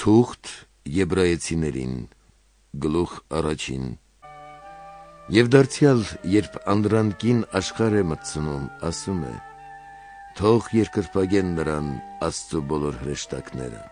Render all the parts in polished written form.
Թուղթ Եբրայեցիներին, գլուխ առաջին։ Եվ դարձյալ, երբ անդրանքին աշխարհ է մտցնում, ասում է. թող երկրպագեն նրան Աստծու բոլոր հրեշտակները։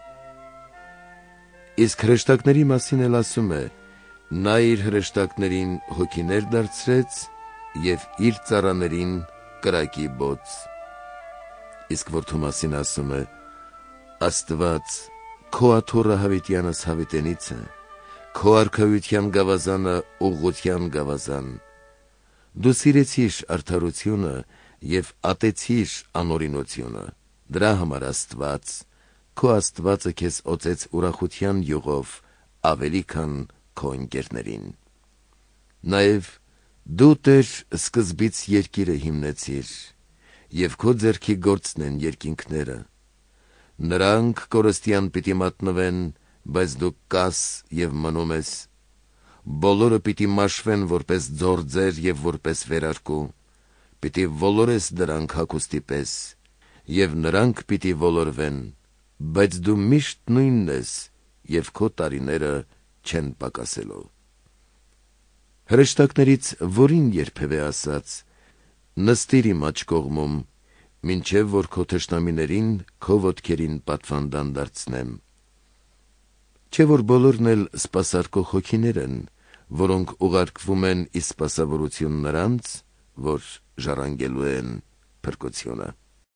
Իսկ հրեշտակների մասին էլ ասում է. նա իր հրեշտակներին հոգիներ դարձրեց և իր ծառաներին կրակի բոց։ Իսկ որդու մասին ասում է. Աստված, քո աթոռը հավիտյանս հավիտենից է, քո արքայության գավազանը ուղղության գավազան։ Դու սիրեցիր արդարությունը և ատեցիր անօրինությունը, դրա համար Աստված, քո Աստվածը քեզ օծեց ուրախության յուղով, ավելի քան քո ընկերներին։ Նաև դու, Տեր, սկզբից երկիրը հիմնեցիր, և քո ձեռքի գործն են երկինքները։ Նրանք կորստյան պիտի մատնվեն, բայց դու կաս և մնում ես։ Բոլորը պիտի մաշվեն որպես ձորձեր և որպես վերարկու, պիտի ոլորես դրանք հագուստի պես, և նրանք պիտի ոլորվեն, բայց դու միշտ նույնն ես, և քո տարիները չեն պակասելու։ Հրեշտակներից որին երբևէ ասաց. նստիր իմ աջ կողմում, մինչև որ քո թշնամիներին քո ոտքերին պատվանդան դարձնեմ։ Չէ՞ որ բոլորն էլ սպասարկող հոգիներ են, որոնք ուղարկվում են ի սպասավորություն նրանց, որ ժառանգելու են փրկությունը։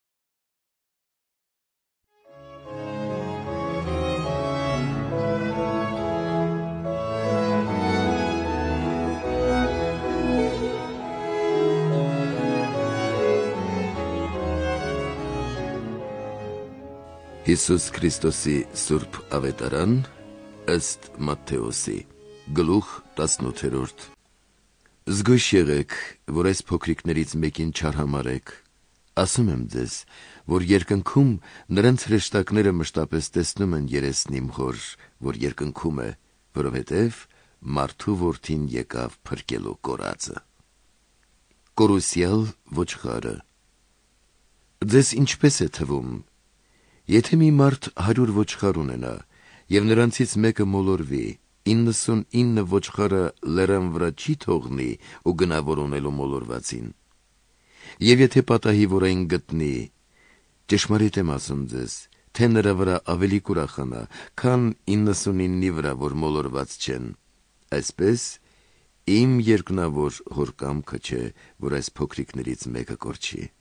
Հիսուս Քրիստոսի Սուրբ Ավետարան ըստ Մատթեոսի, գլուխ 18։ Զգույշ եղեք, որ այս փոքրիկներից մեկին չարհամարհեք։ Ասում եմ ձեզ, որ երկնքում նրանց հրեշտակները մշտապես տեսնում են երեսն իմ Հոր, որ երկնքում է, որովհետև մարդու որդին եկավ փրկելու կորածը։ Կորուսյալ ոչխարը։ Ձեզ ինչպես է թվում, եթե մի մարդ 100 ոչխար ունենա, և նրանցից մեկը մոլորվի, 99 ոչխարը լեռան վրա չի թողնի ու գնա որոնելու մոլորվածին։ Եվ եթե պատահի, որ այն գտնի, ճշմարիտ եմ ասում ձեզ, թե նրա վրա ավելի կուրախանա, քան 99-ի վրա, որ մոլորված չեն։ Այսպես, իմ երկնավոր Հոր կամքը չէ, որ այս փոքրիկներից մեկը կորչի։